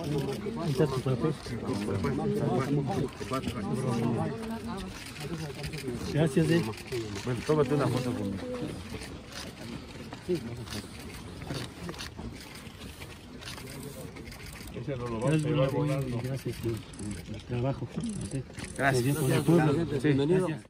Está tu papel. Gracias, Bueno, tómate una foto conmigo. Ese no lo vamos a llevar volando. Gracias, trabajo. Gracias. Bienvenido.